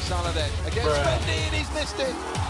Salah then against Mendy, and he's missed it.